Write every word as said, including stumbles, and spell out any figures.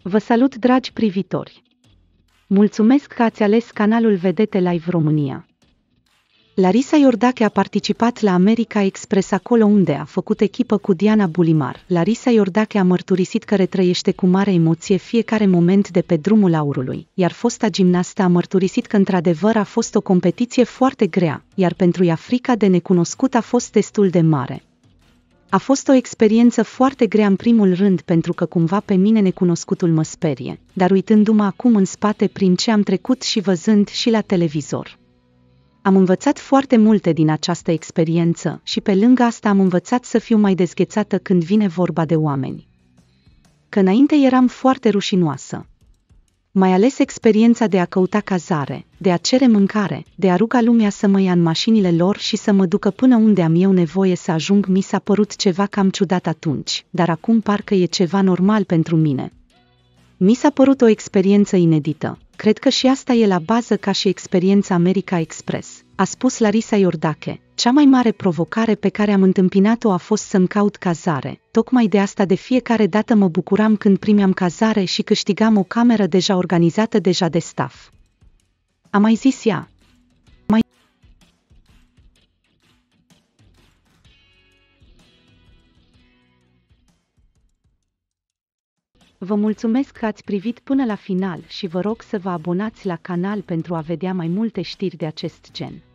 Vă salut, dragi privitori! Mulțumesc că ați ales canalul Vedete Live România. Larisa Iordache a participat la America Express, acolo unde a făcut echipă cu Diana Bulimar. Larisa Iordache a mărturisit că retrăiește cu mare emoție fiecare moment de pe drumul aurului, iar fosta gimnastă a mărturisit că într-adevăr a fost o competiție foarte grea, iar pentru ea frica de necunoscut a fost destul de mare. A fost o experiență foarte grea în primul rând pentru că cumva pe mine necunoscutul mă sperie, dar uitându-mă acum în spate prin ce am trecut și văzând și la televizor. Am învățat foarte multe din această experiență și pe lângă asta am învățat să fiu mai dezghețată când vine vorba de oameni. Că înainte eram foarte rușinoasă. Mai ales experiența de a căuta cazare, de a cere mâncare, de a ruga lumea să mă ia în mașinile lor și să mă ducă până unde am eu nevoie să ajung, mi s-a părut ceva cam ciudat atunci, dar acum parcă e ceva normal pentru mine. Mi s-a părut o experiență inedită. Cred că și asta e la bază ca și experiența America Express, a spus Larisa Iordache. Cea mai mare provocare pe care am întâmpinat-o a fost să-mi caut cazare. Tocmai de asta de fiecare dată mă bucuram când primeam cazare și câștigam o cameră deja organizată deja de staff. A mai zis ea. Mai Vă mulțumesc că ați privit până la final și vă rog să vă abonați la canal pentru a vedea mai multe știri de acest gen.